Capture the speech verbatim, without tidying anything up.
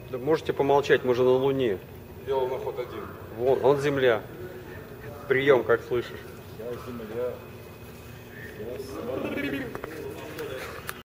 Да можете помолчать, мы же на Луне. Делал на ход один. Вон, он Земля. Прием, как слышишь. Я Земля. Я